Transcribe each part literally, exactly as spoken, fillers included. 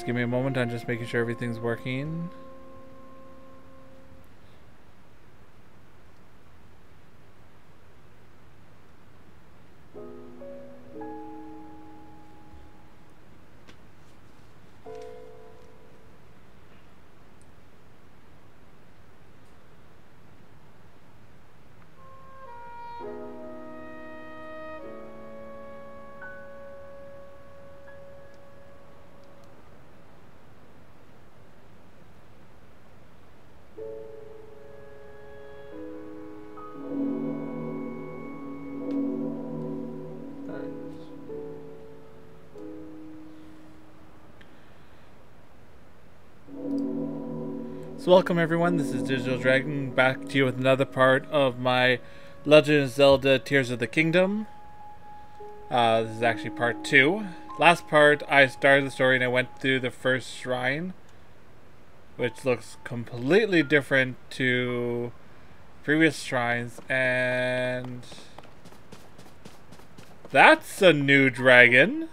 Just give me a moment. I'm just making sure everything's working. So welcome everyone, this is Digital Dragon back to you with another part of my Legend of Zelda Tears of the Kingdom. Uh, this is actually part two. Last part I started the story and I went through the first shrine, which looks completely different to previous shrines, and that's a new dragon.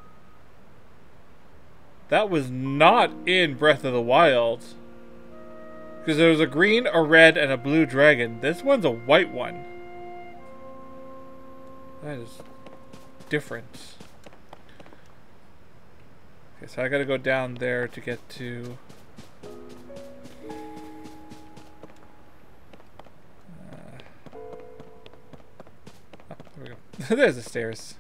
That was not in Breath of the Wild. Because there was a green, a red, and a blue dragon. This one's a white one. That is different. Okay, so I gotta go down there to get to... Uh... Oh, there we go. There's the stairs.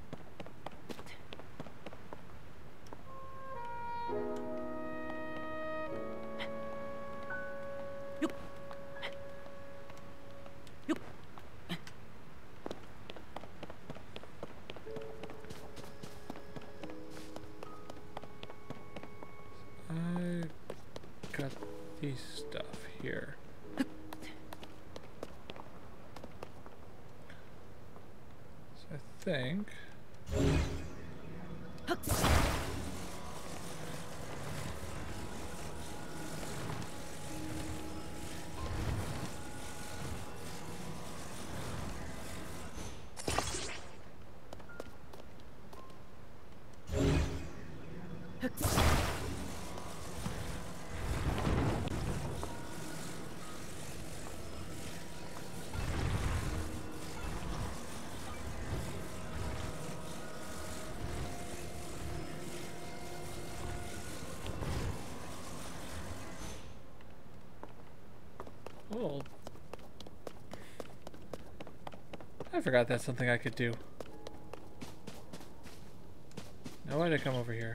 Stuff here. So I think oh, I forgot that's something I could do. Now why did I come over here?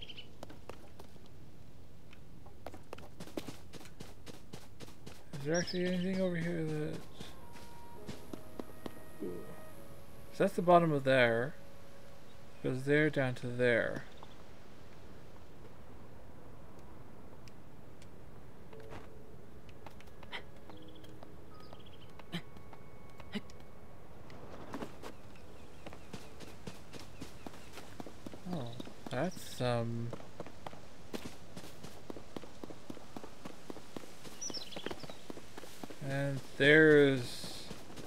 Is there actually anything over here that... So that's the bottom of there. Goes there down to there. Oh, that's um and there's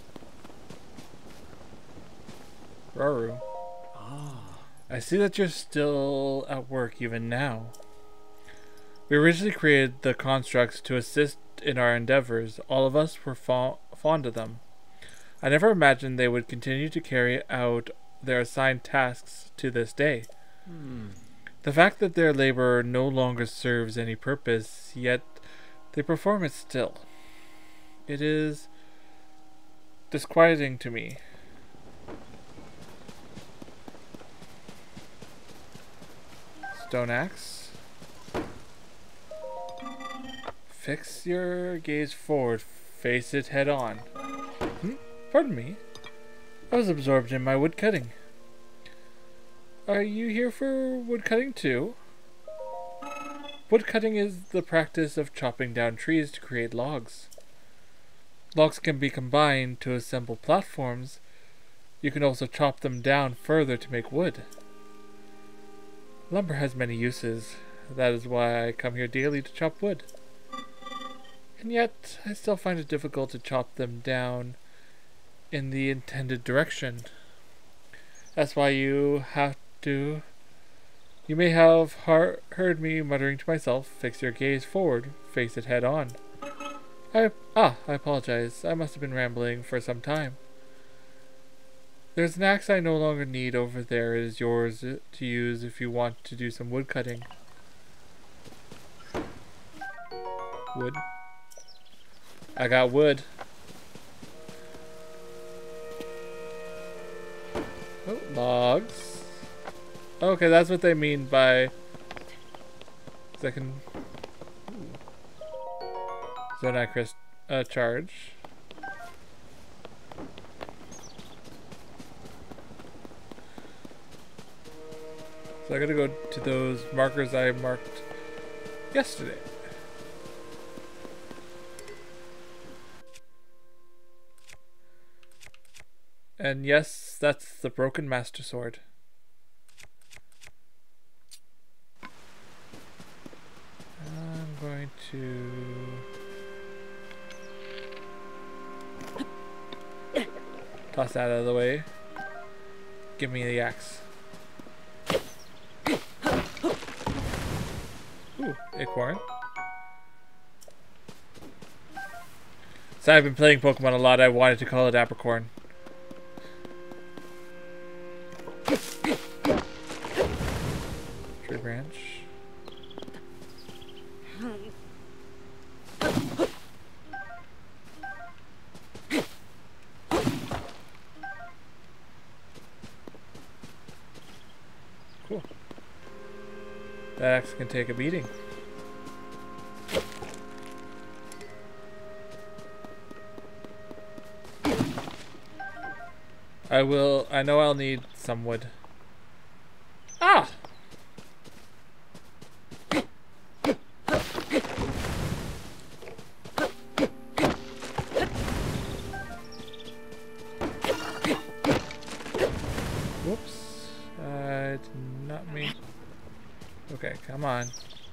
Rauru. Ah. I see that you're still at work even now. We originally created the constructs to assist in our endeavors. All of us were fa fond of them. I never imagined they would continue to carry out their assigned tasks to this day. Hmm. The fact that their labor no longer serves any purpose, yet they perform it still. It is disquieting to me. Stone axe. Fix your gaze forward. Face it head on. Hmm? Pardon me. I was absorbed in my wood cutting. Are you here for wood cutting too? Wood cutting is the practice of chopping down trees to create logs. Logs can be combined to assemble platforms. You can also chop them down further to make wood. Lumber has many uses. That is why I come here daily to chop wood. And yet, I still find it difficult to chop them down in the intended direction. That's why you have to You may have har- heard me muttering to myself, fix your gaze forward, face it head on. I, ah, I apologize. I must have been rambling for some time. There's an axe I no longer need over there. It is yours to use if you want to do some wood cutting. Wood. I got wood. Oh, logs. Okay, that's what they mean by second Zonai Crest uh, charge. So I gotta go to those markers I marked yesterday. And yes, that's the broken master sword. I'm going to toss that out of the way. Give me the axe. Ooh, acorn. So I've been playing Pokemon a lot. I wanted to call it Apricorn. Tree branch. Cool. That axe can take a beating. I will, I know I'll need some wood. Ah! Whoops. I did not mean. Okay, come on.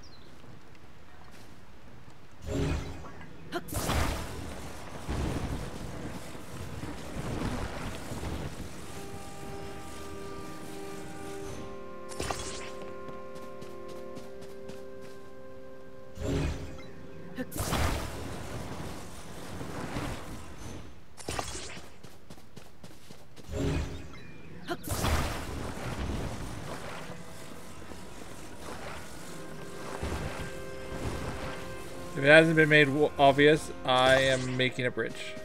If it hasn't been made obvious, I am making a bridge.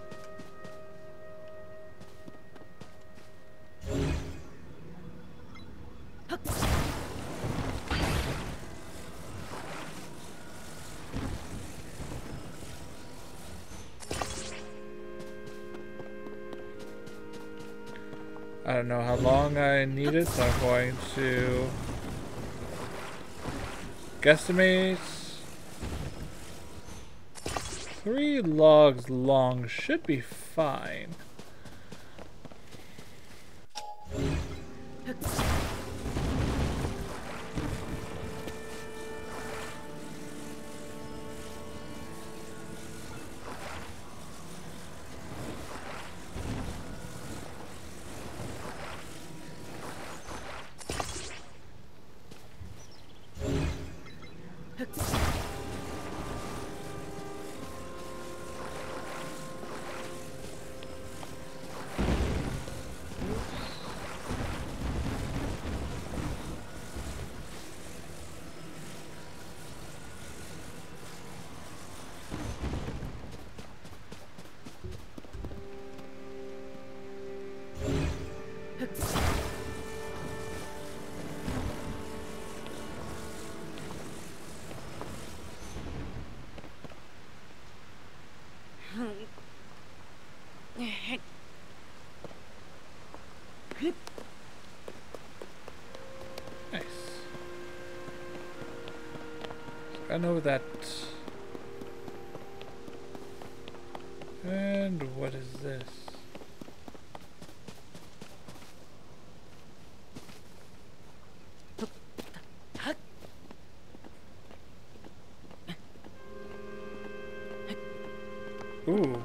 I don't know how long I need it, so I'm going to guesstimate. Three logs long should be fine. Nice. I know that. And what is this? Ooh.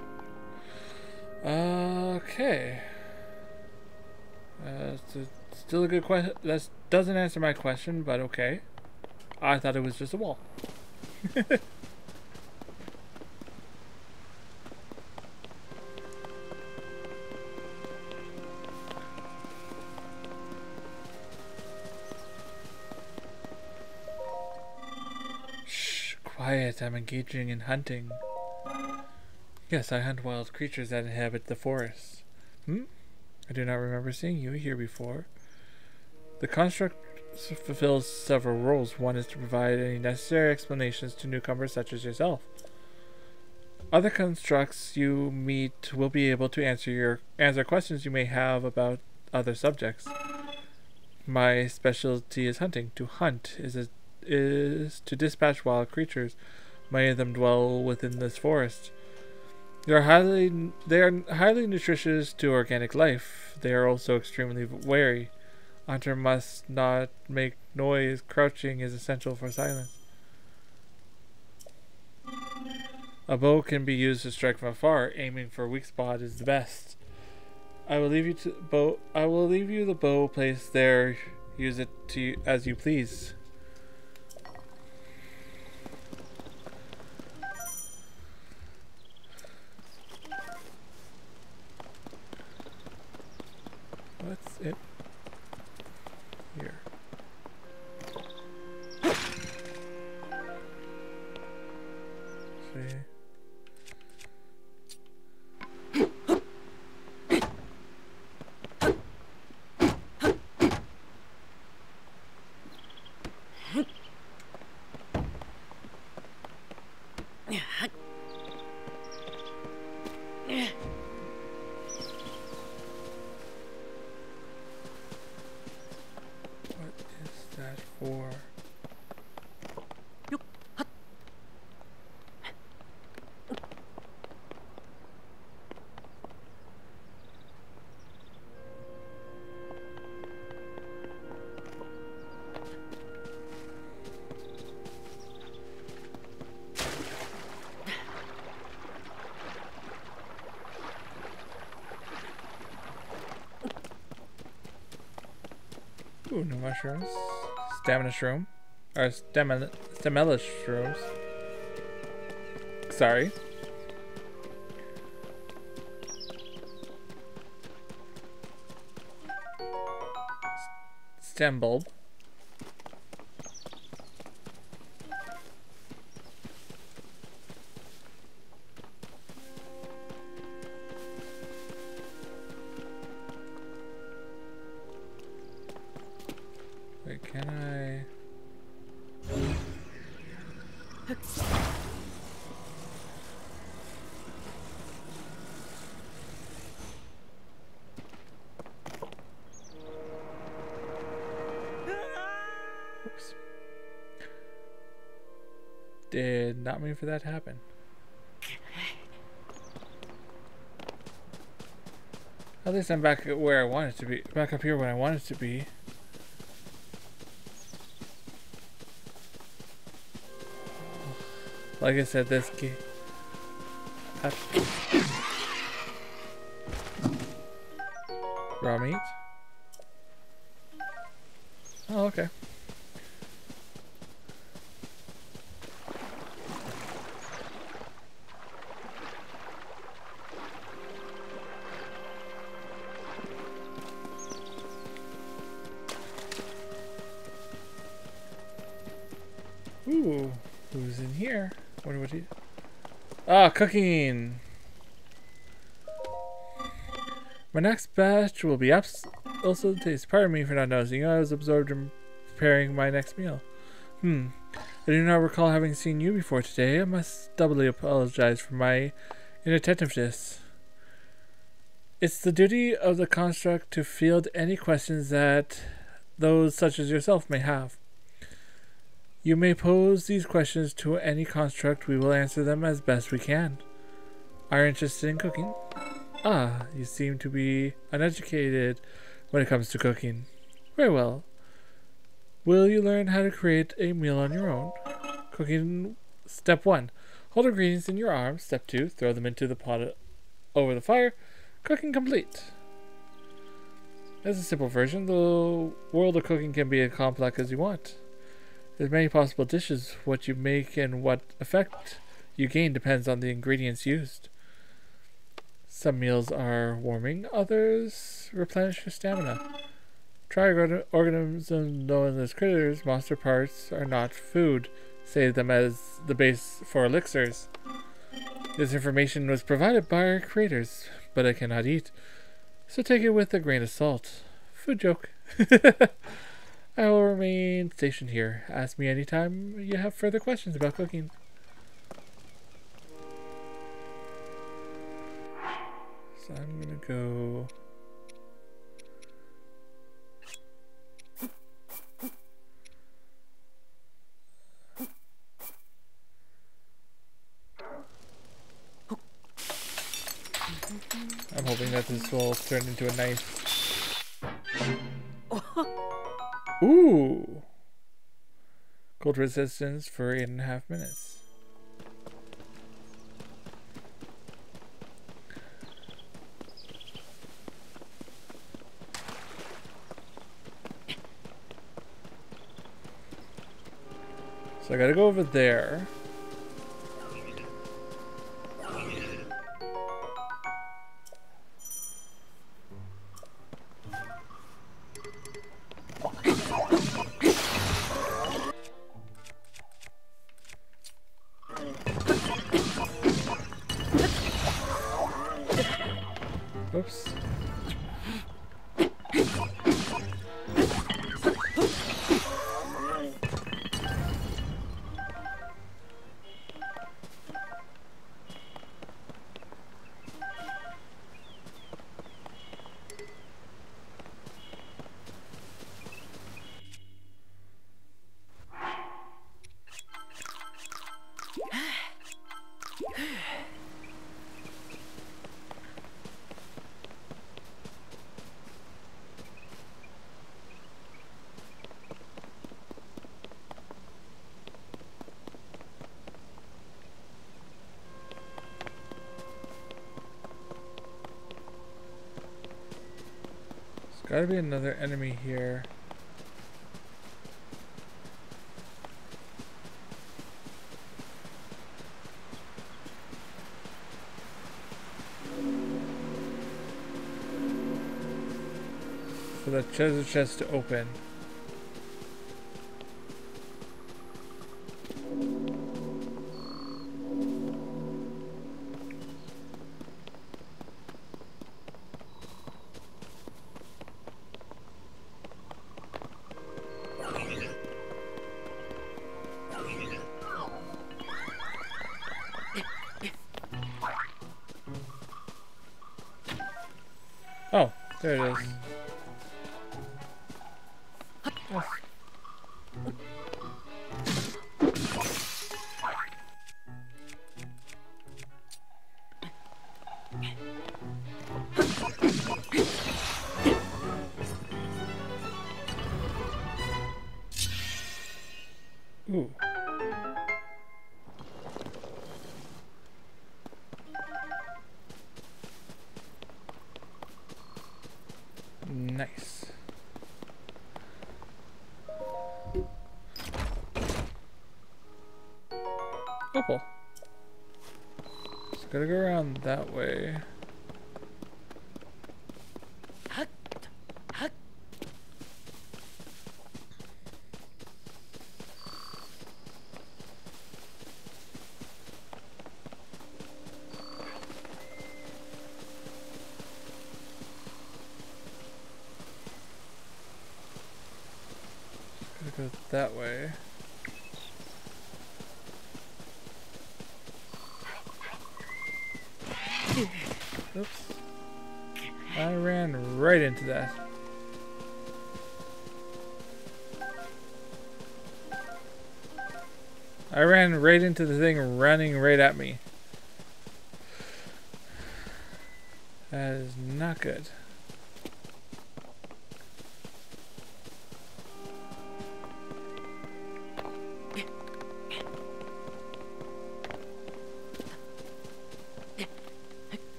Okay. Uh, let's, let's still a good question. That doesn't answer my question, but okay. I thought it was just a wall. Shh, quiet. I'm engaging in hunting. Yes, I hunt wild creatures that inhabit the forest. Hmm? I do not remember seeing you here before. The construct fulfills several roles. One is to provide any necessary explanations to newcomers such as yourself. Other constructs you meet will be able to answer your answer questions you may have about other subjects. My specialty is hunting. To hunt is a, is to dispatch wild creatures. Many of them dwell within this forest. They are highly they are highly nutritious to organic life. They are also extremely wary. A hunter must not make noise. Crouching is essential for silence. A bow can be used to strike from afar. Aiming for a weak spot is the best. I will leave you to bow. I will leave you the bow placed there. Use it to as you please. What's it here? See. For ooh, no mushrooms. Stamina shroom. Or stamina stamella shrooms. Sorry. Stem bulb. Wait, can I? Oops. Did not mean for that to happen. At least I'm back where I wanted to be. Back up here when I wanted to be. Like I said, this key. Raw meat. Oh, okay. Ooh, who's in here? Wonder what he. Ah, cooking. My next batch will be abs also taste. Pardon me for not noticing. I was absorbed in preparing my next meal. Hmm. I do not recall having seen you before today. I must doubly apologize for my inattentiveness. It's the duty of the construct to field any questions that those such as yourself may have. You may pose these questions to any construct. We will answer them as best we can. Are you interested in cooking? Ah, you seem to be uneducated when it comes to cooking. Very well. Will you learn how to create a meal on your own? Cooking. Step one. Hold ingredients in your arms. Step two. Throw them into the pot over the fire. Cooking complete. As a simple version, the world of cooking can be as complex as you want. There's many possible dishes. What you make and what effect you gain depends on the ingredients used. Some meals are warming, others replenish your stamina. Try organ organisms known as critters. Monster parts are not food. Save them as the base for elixirs. This information was provided by our creators, but I cannot eat, so take it with a grain of salt. Food joke. I will remain stationed here. Ask me anytime you have further questions about cooking. So I'm gonna go... I'm hoping that this will turn into a nice... Ooh! Cold resistance for eight and a half minutes. So I gotta go over there. Oops. Gotta be another enemy here. For the treasure chest to open. Oh, there it is. Yes. Ooh. Nice. Opal. Just gotta go around that way. Go that way. Oops. I ran right into that. I ran right into the thing running right at me. That is not good.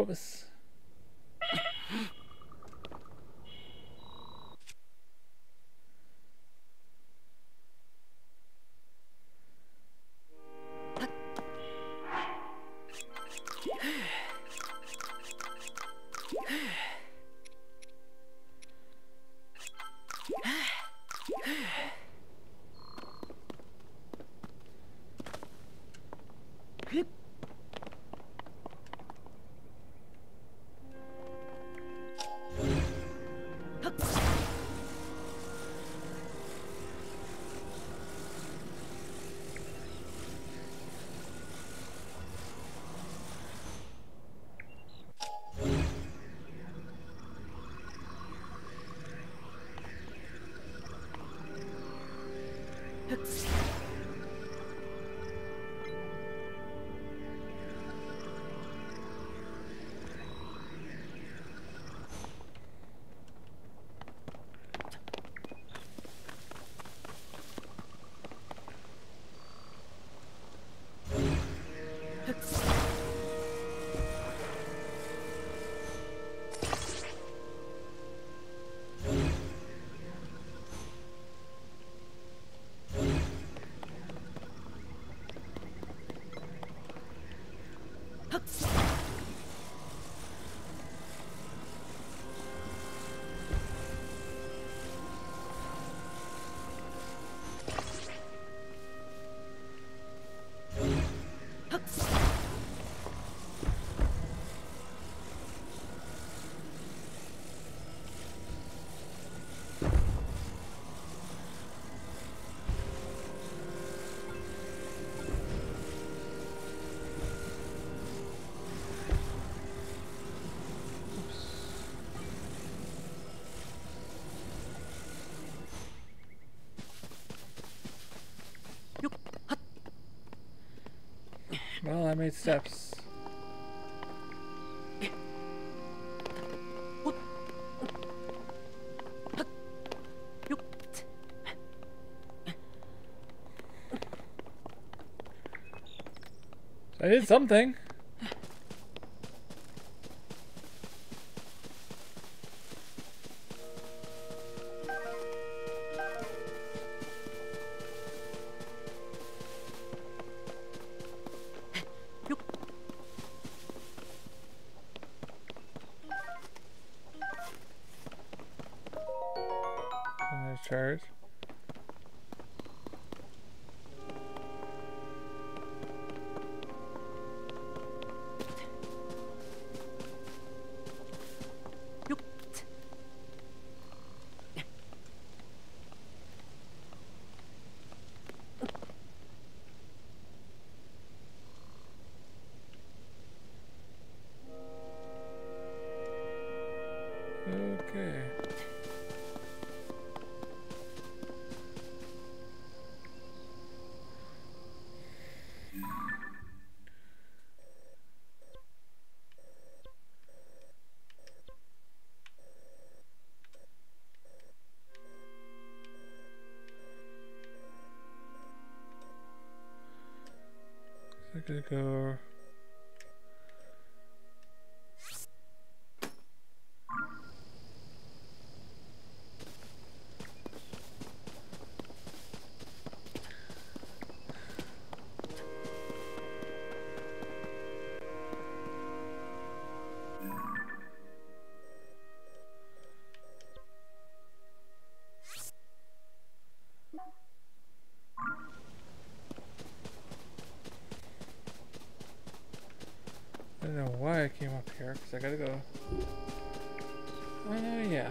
Whoops. Well, I made steps. I did something. Charge. Okay. I could go. I don't know why I came up here, because I gotta go. Oh, uh, yeah.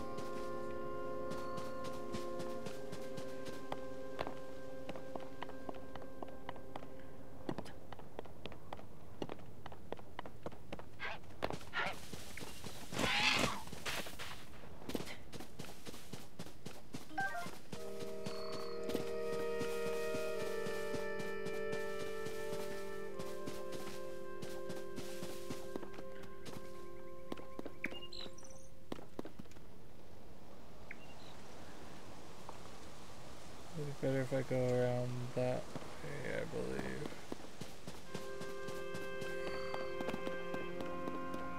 It's better if I go around that way, I believe.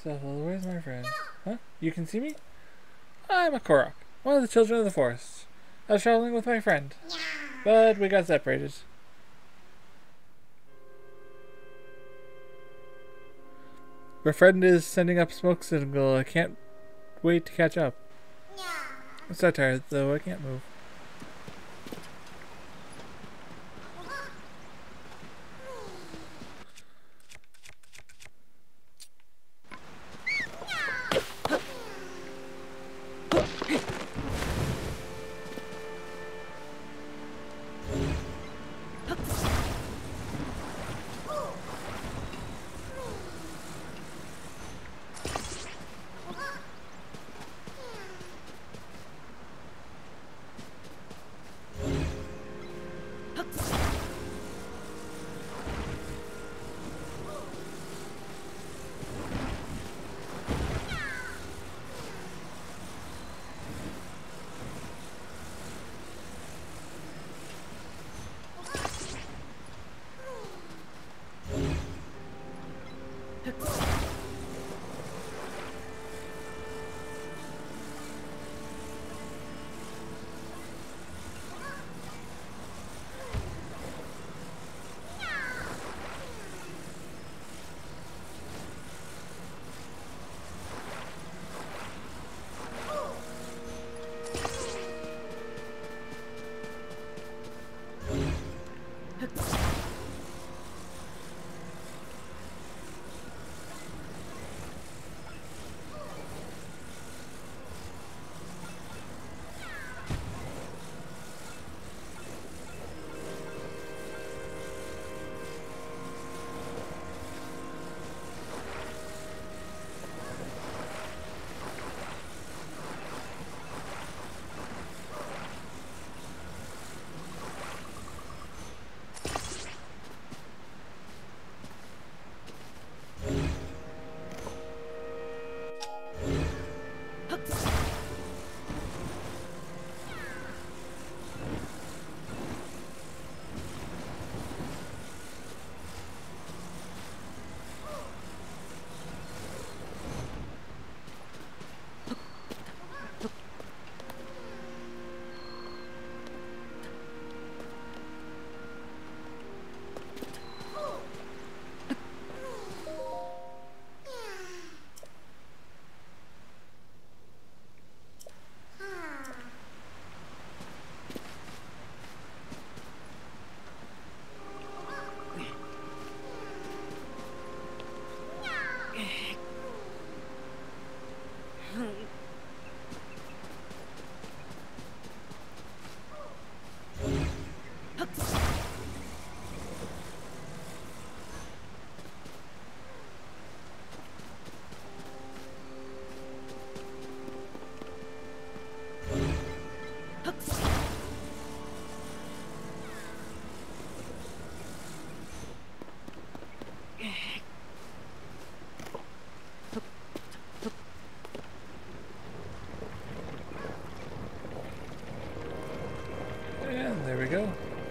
Sethel, where's my friend? Huh? You can see me? I'm a Korok, one of the children of the forest. I was traveling with my friend, but we got separated. My friend is sending up smoke signal. I can't wait to catch up. I'm so tired, though. I can't move. And there we go.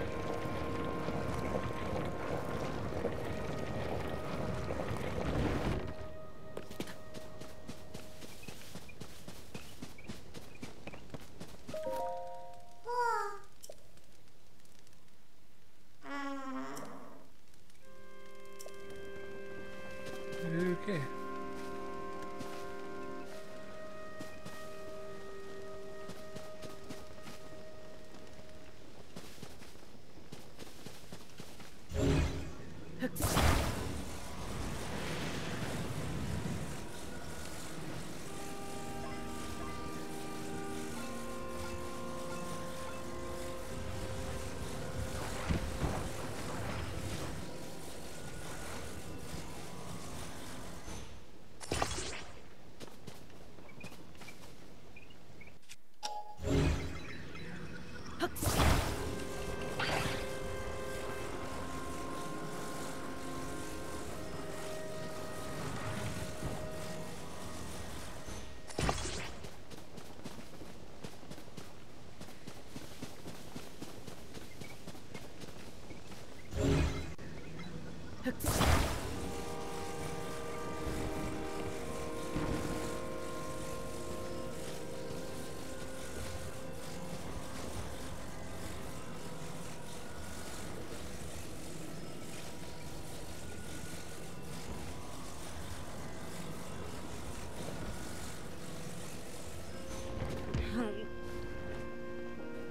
Okay.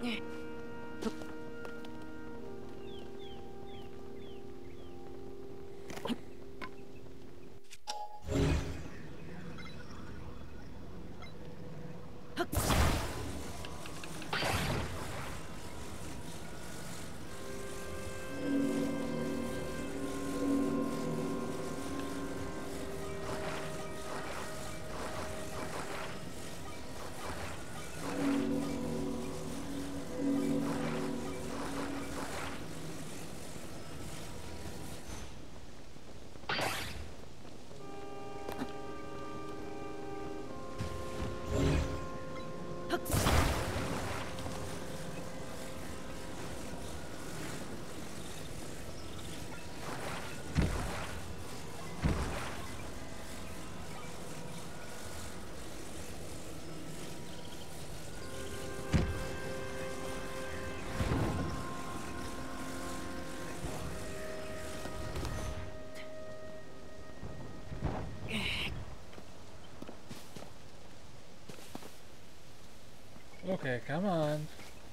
Okay, come on.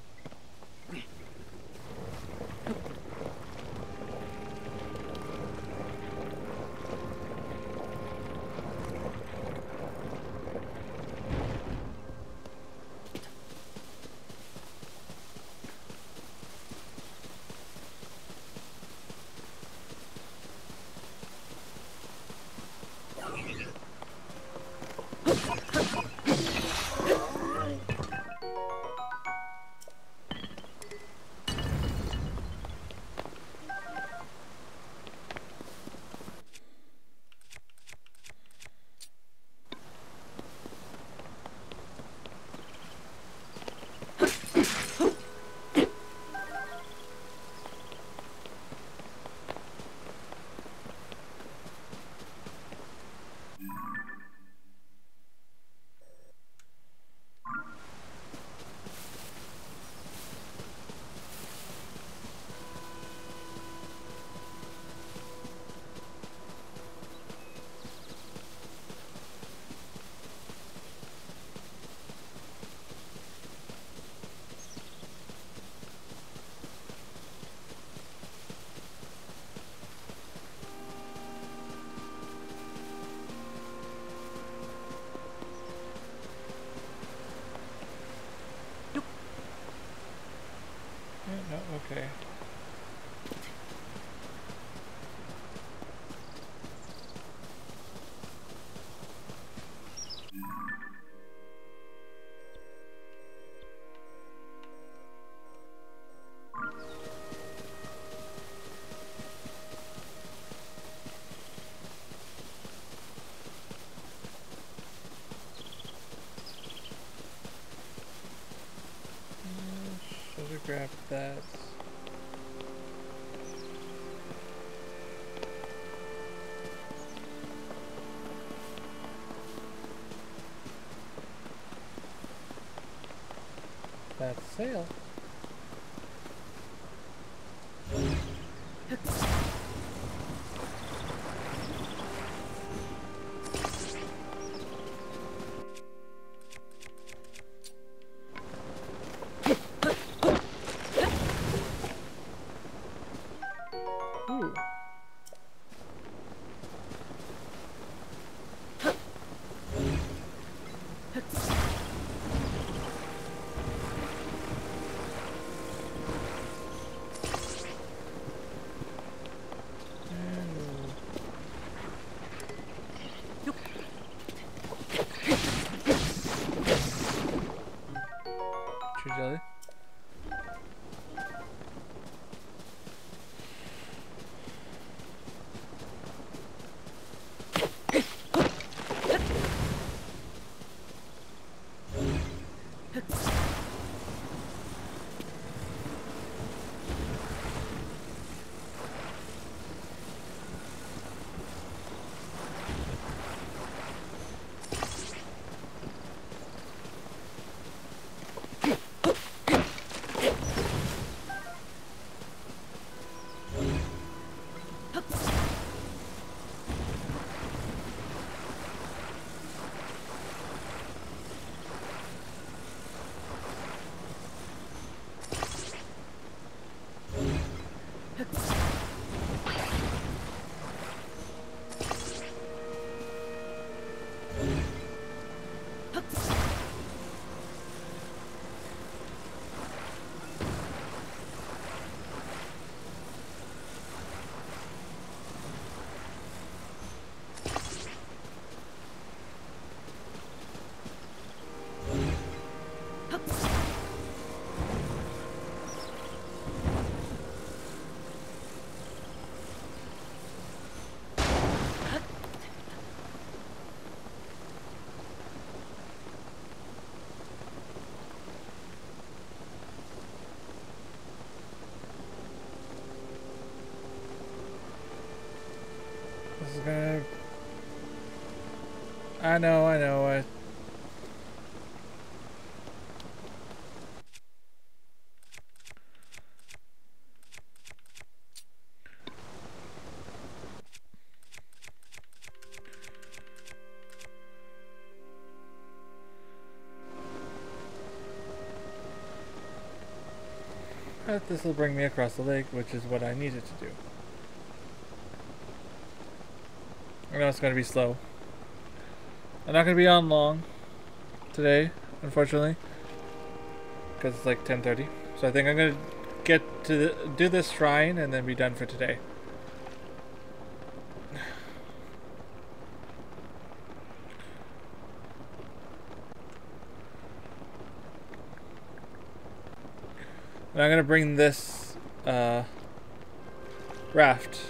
No, okay. Should have grabbed that. That's sail. Ooh. True jelly. This is gonna... I know, I know, I... But this will bring me across the lake, which is what I needed to do. I know it's going to be slow. I'm not going to be on long today, unfortunately, because it's like ten thirty. So I think I'm going to get to the, do this shrine and then be done for today. And I'm going to bring this uh, raft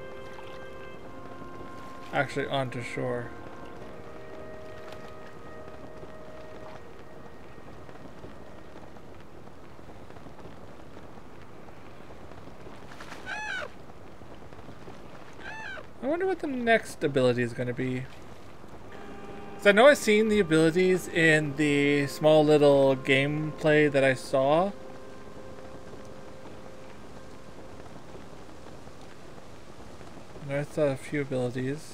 actually onto shore. I wonder what the next ability is going to be. So I know I've seen the abilities in the small little gameplay that I saw. I saw a few abilities.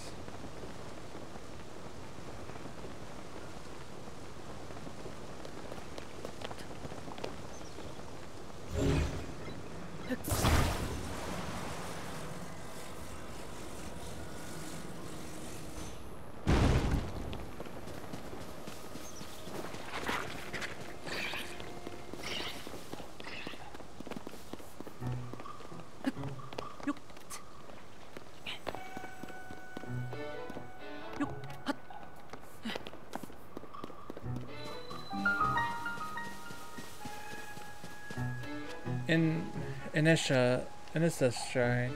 In Inisha, Inisha Shrine.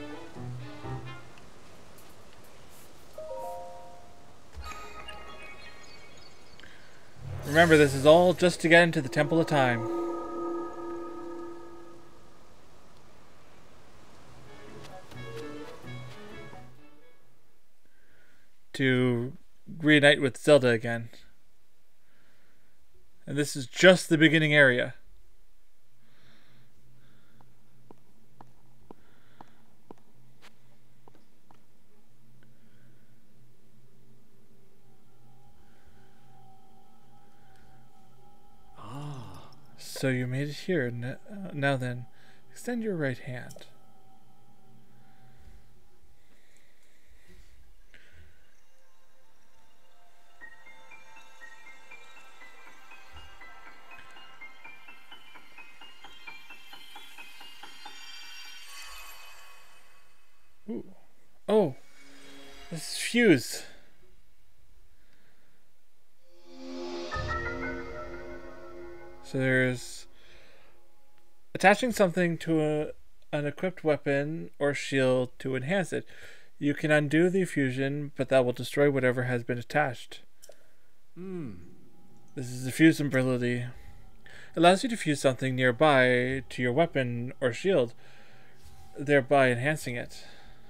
Remember, this is all just to get into the Temple of Time. To reunite with Zelda again. And this is just the beginning area. So you made it here. Now then, extend your right hand. Ooh. Oh, this is Fuse. So there's attaching something to a, an equipped weapon or shield to enhance it. You can undo the fusion, but that will destroy whatever has been attached. Hmm. This is the fuse ability. It allows you to fuse something nearby to your weapon or shield, thereby enhancing it.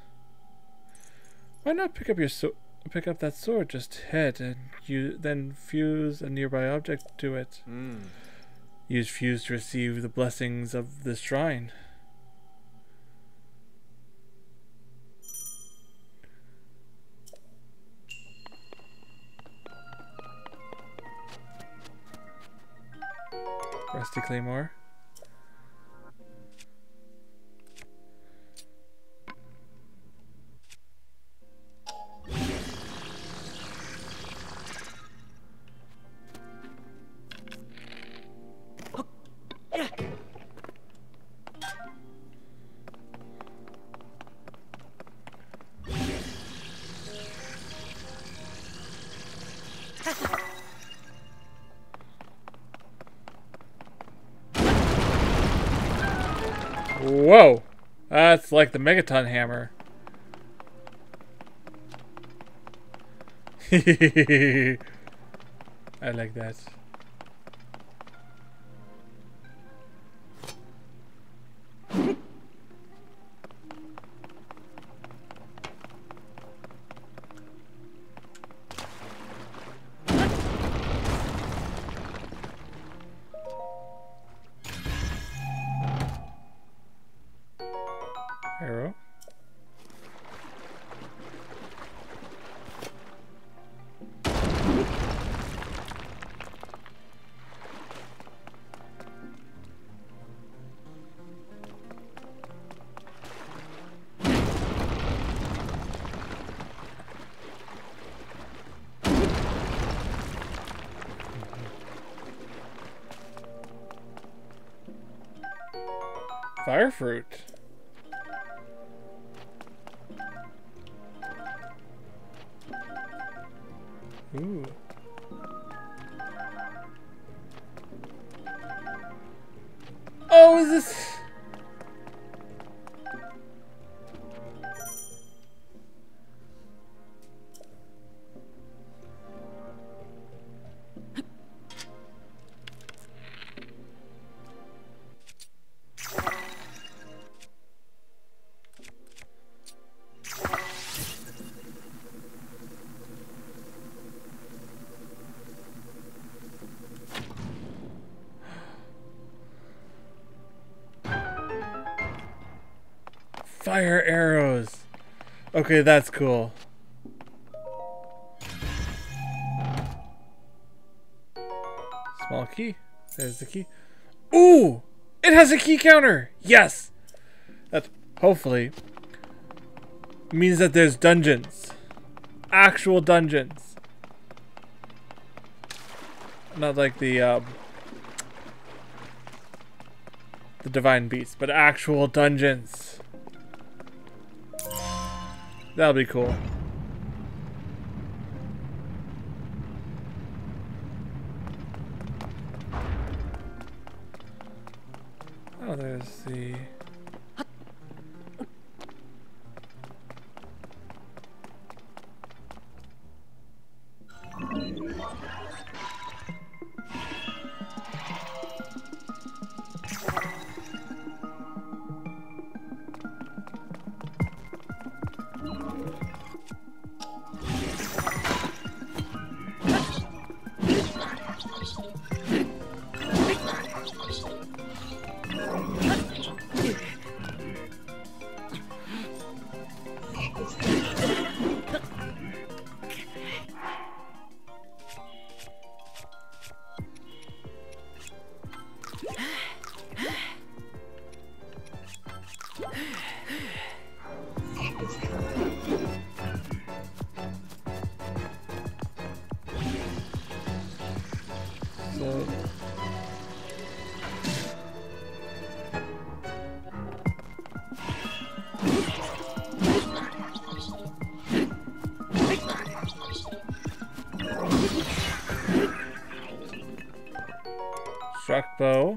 Why not pick up your so pick up that sword just ahead and you then fuse a nearby object to it? Hmm. Use Fuse to receive the blessings of the shrine. Rusty Claymore. Whoa! That's like the Megaton hammer. I like that. Arrow. Fire fruit. Ooh. Oh, is this? Fire arrows. Okay, that's cool. Small key. There's the key. Ooh! It has a key counter! Yes! That hopefully means that there's dungeons. Actual dungeons. Not like the um, the Divine Beast, but actual dungeons. That'll be cool. Oh, there's the... So... Struck bow.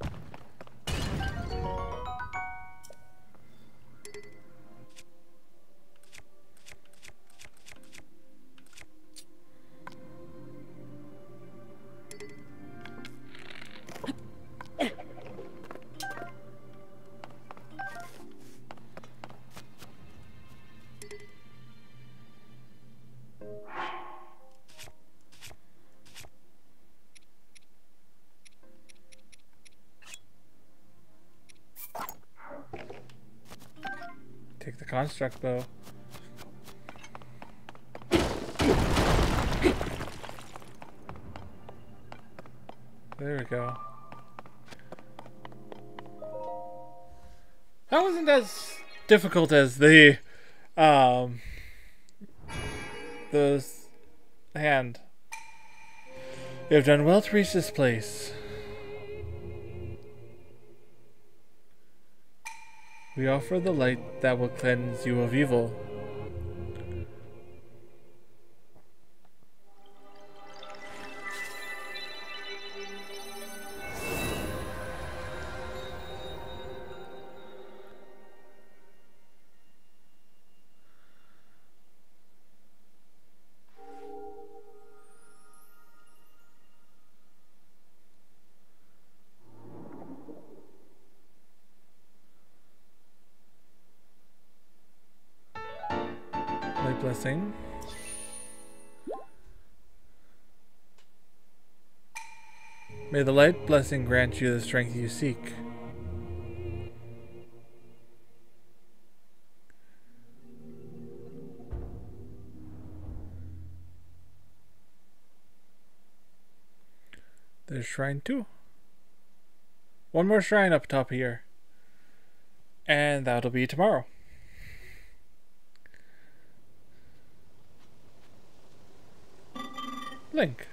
Take the construct bow. There we go. That wasn't as difficult as the um the hand. You have done well to reach this place. We offer the light that will cleanse you of evil. Light blessing. May the light blessing grant you the strength you seek. There's shrine two. One more shrine up top here. And that'll be tomorrow. Link.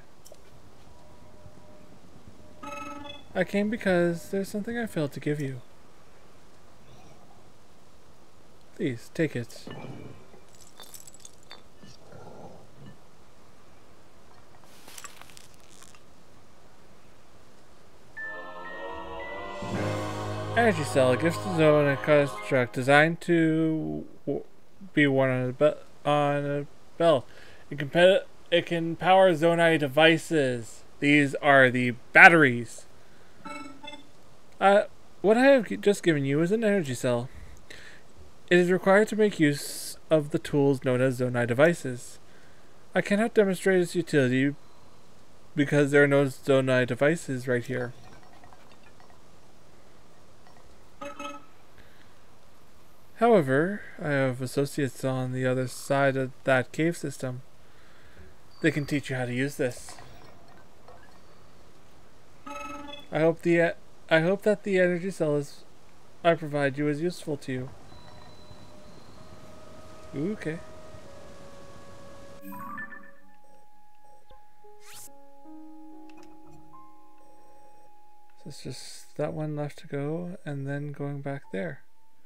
I came because there's something I failed to give you. Please, take it. Energy cell, a gift zone and construct designed to w be worn on a, be on a bell. It can, it can power Zonai devices. These are the batteries. Uh, what I have just given you is an energy cell. It is required to make use of the tools known as Zonai devices. I cannot demonstrate its utility because there are no Zonai devices right here. However, I have associates on the other side of that cave system. They can teach you how to use this. I hope the I hope that the energy cell is I provide you is useful to you. Ooh, okay. So it's just that one left to go, and then going back there.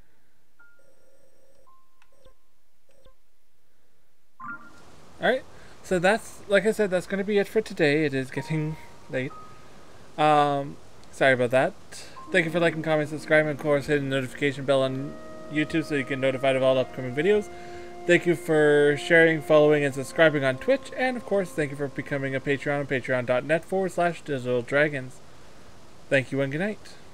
Alright, so that's, like I said, that's going to be it for today. It is getting late. Um, sorry about that. Thank you for liking, commenting, subscribing, and of course hitting the notification bell on YouTube so you can get notified of all upcoming videos. Thank you for sharing, following, and subscribing on Twitch. And of course, thank you for becoming a Patreon on patreon dot net forward slash digital dragons. Thank you and good night.